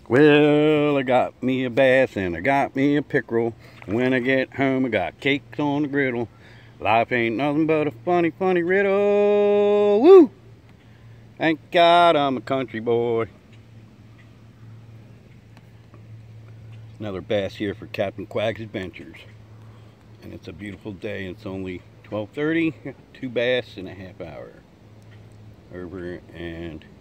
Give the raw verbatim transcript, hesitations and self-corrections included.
Well, I got me a bass and I got me a pickerel. When I get home, I got cakes on the griddle. Life ain't nothing but a funny, funny riddle. Woo! Thank God I'm a country boy. Another bass here for Captain Qwaggz Adventures. And it's a beautiful day. It's only twelve thirty. Two bass in a half hour. Over and